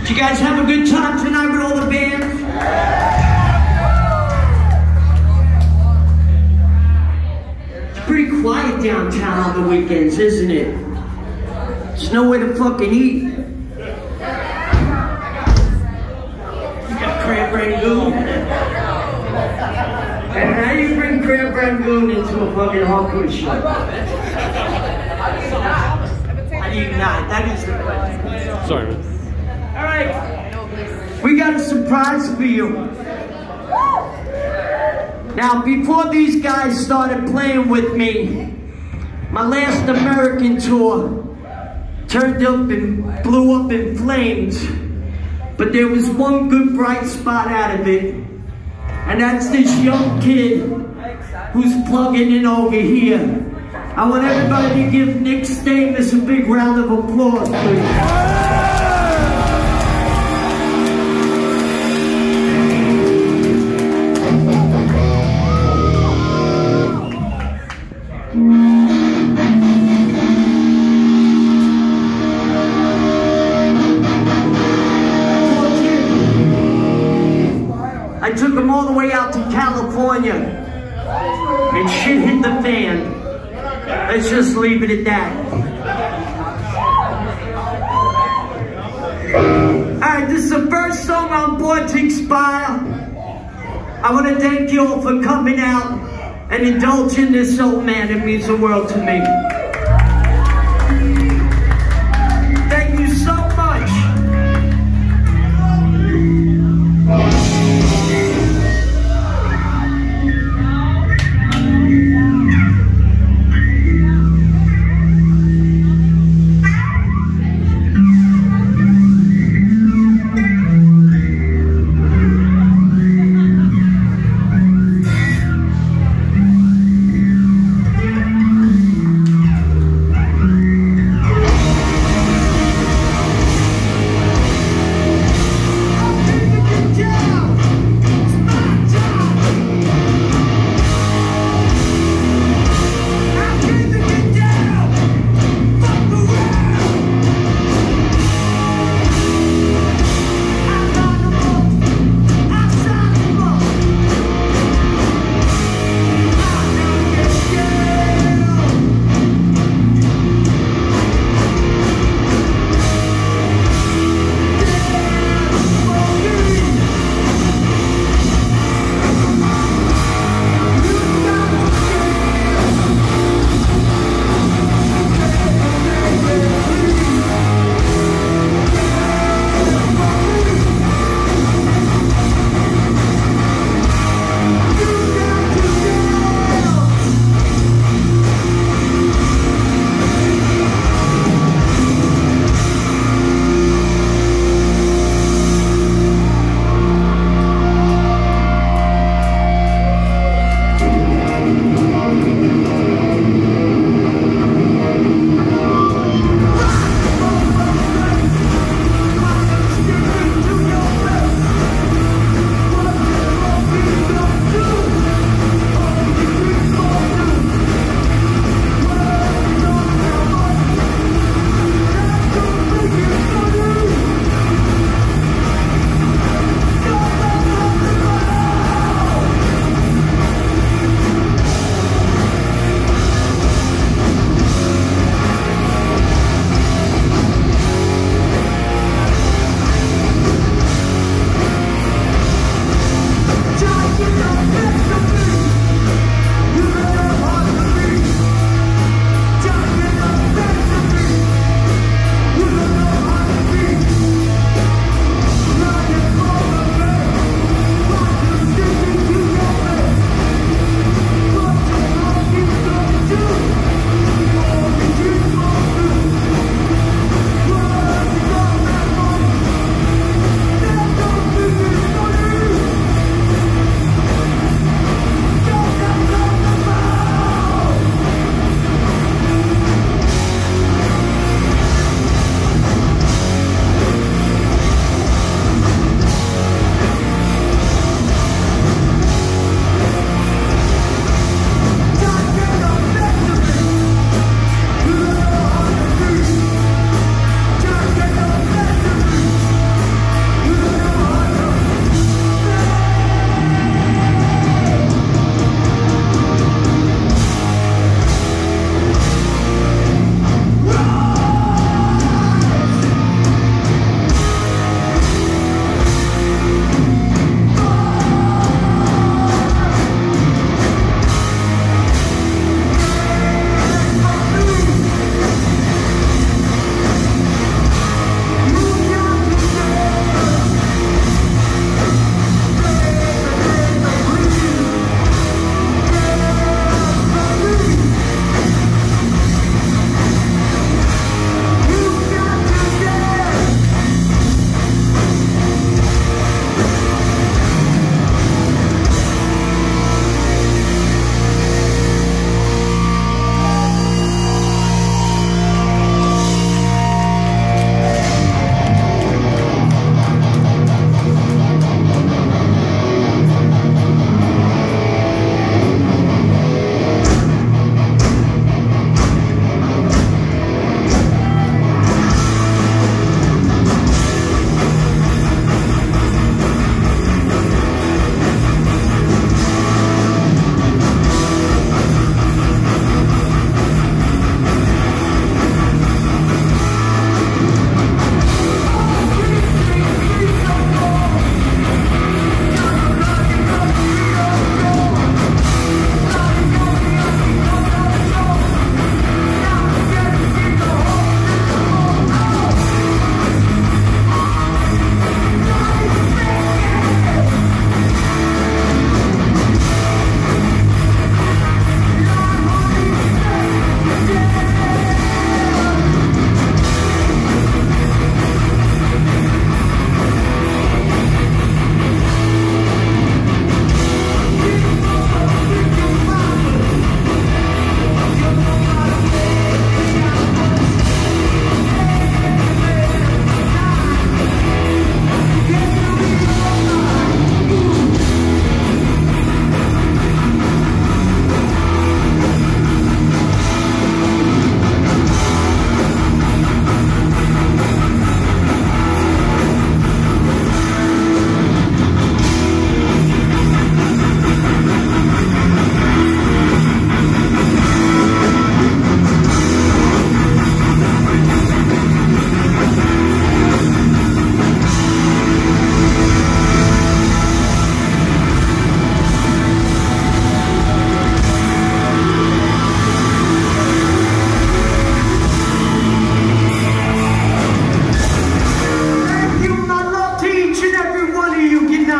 Did you guys have a good time tonight with all the bands? It's pretty quiet downtown on the weekends, isn't it? There's nowhere to fucking eat. You got crab rangoon. And how do you bring crab rangoon into a fucking hardcore show? How do you not? That is the question. Sorry, man. All right, we got a surprise for you. Now, before these guys started playing with me, my last American tour turned up and blew up in flames. But there was one good bright spot out of it, and that's this young kid who's plugging in over here. I want everybody to give Nick Stamas a big round of applause, please. I took him all the way out to California, and shit hit the fan. Let's just leave it at that. Alright, this is the first song on board to Expire. I want to thank you all for coming out and indulging this old man. It means the world to me. Thank you so much.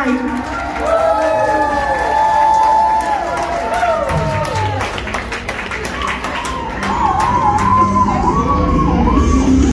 night.